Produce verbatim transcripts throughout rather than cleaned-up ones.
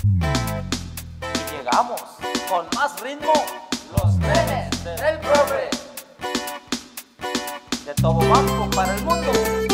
Y llegamos con más ritmo, los trenes del Progress, de Tobobampo para el mundo.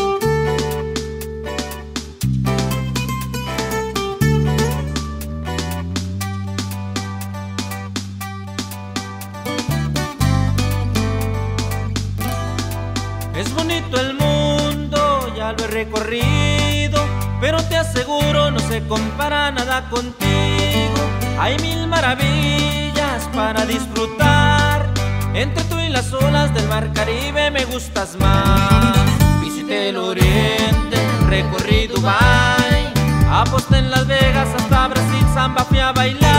Es bonito el mundo, ya lo he recorrido, pero te aseguro no se compara nada contigo. Hay mil maravillas para disfrutar, entre tú y las olas del mar Caribe me gustas más. Visité el oriente, recorrí Dubai, aposté en Las Vegas, hasta Brasil samba fui a bailar.